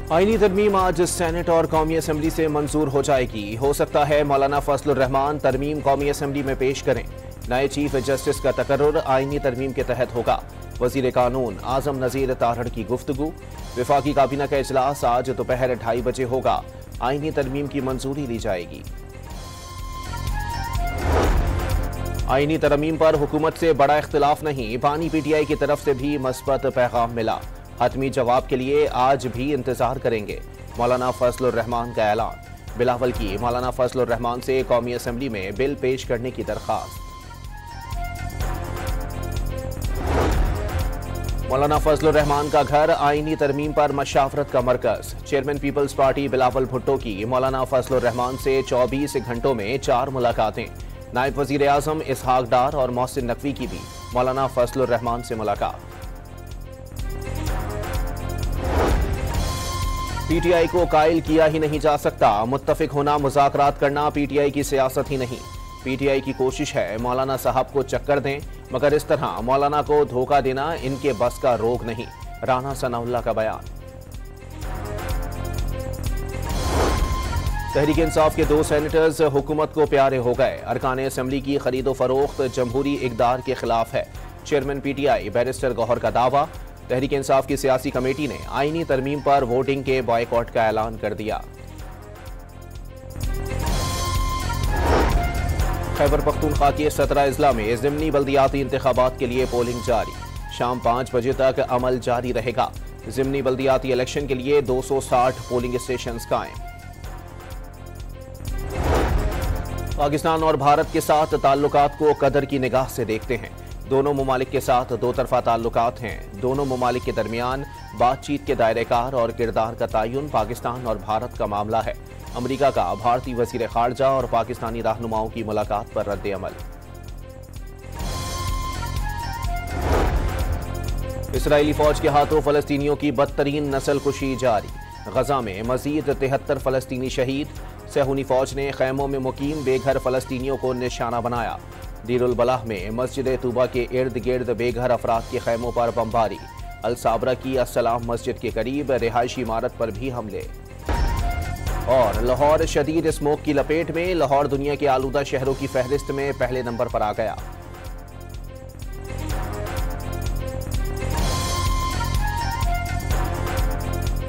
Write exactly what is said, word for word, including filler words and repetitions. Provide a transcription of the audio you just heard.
आईनी तरमीम आज सेनेट और कौमी असम्बली से मंजूर हो जाएगी। हो सकता है मौलाना फजलुर रहमान तरमीम कौमी असम्बली में पेश करें। नए चीफ जस्टिस का तकर्रुर आईनी तरमीम के तहत होगा। वजीर कानून आजम नजीर तारड़ की गुफ्तगू। विफाकी काबीना का इजलास आज दोपहर ढाई बजे होगा। आईनी तरमीम की मंजूरी ली जाएगी। आईनी तरमीम पर हुकूमत से बड़ा इख्तिलाफ नहीं। बानी पीटीआई की तरफ से भी मस्बत पैगाम मिला। हतमी जवाब के लिए आज भी इंतजार करेंगे। मौलाना फजलुर रहमान का ऐलान। बिलावल की मौलाना फजलुर रहमान से कौमी असम्बली में बिल पेश करने की दरखास्त। मौलाना फजलुर रहमान का घर आईनी तरमीम पर मशावरत का मरकज। चेयरमैन पीपल्स पार्टी बिलावल भुट्टो की मौलाना फजलुर रहमान से चौबीस घंटों में चार मुलाकातें। नायब वजीर आजम इसहाक डार और मोहसिन नकवी की भी मौलाना फजलुर रहमान से मुलाकात। पीटीआई को कायल किया ही नहीं जा सकता। मुत्तफिक होना, मुज़ाकरात करना पीटीआई की सियासत ही नहीं। पीटीआई की कोशिश है मौलाना साहब को चक्कर दें, मगर इस तरह मौलाना को धोखा देना इनके बस का रोग नहीं। राना सनाउल्लाह का बयान। तहरीक इंसाफ के दो सेनेटर्स हुकूमत को प्यारे हो गए। अरकान असम्बली की खरीदो फरोख्त जमहूरी इक़दार के खिलाफ है। चेयरमैन पीटीआई बैरिस्टर गौहर का दावा। तहरीक इंसाफ की सियासी कमेटी ने आईनी तरमीम पर वोटिंग के बॉयकॉट का ऐलान कर दिया। खैबर पख्तूनख्वा के सत्रह अजला में ज़िमनी बल्दियाती इंतखाबात के लिए पोलिंग जारी। शाम पाँच बजे तक अमल जारी रहेगा। ज़िमनी बल्दियाती इलेक्शन के लिए दो सौ साठ पोलिंग स्टेशन कायम। पाकिस्तान और भारत के साथ ताल्लुकात को कदर की निगाह से देखते हैं। दोनों ममालिक के साथ दो तरफा ताल्लुकात हैं। दोनों ममालिक के दरमियान बातचीत के दायरेकार और किरदार का तयन पाकिस्तान और भारत का मामला है। अमरीका का भारतीय वजीर खारजा और पाकिस्तानी रहनुमाओं की मुलाकात पर रद्द अमल। इसराइली फौज के हाथों फलस्तीनियों की बदतरीन नस्लकुशी जारी। गजा में मजीद तिहत्तर फलस्तीनी शहीद। सहूनी फौज ने खैमों में मुकीम बेघर फलस्तीनियों को निशाना बनाया। दीरुल बलाह में मस्जिद तूबा के इर्द गिर्द बेघर अफराद के खैमों पर बमबारी। अल साबरा की अस्सलाम मस्जिद के करीब रिहायशी इमारत पर भी हमले। और लाहौर शदीद स्मोक की लपेट में। लाहौर दुनिया के आलूदा शहरों की फहरिस्त में पहले नंबर पर आ गया।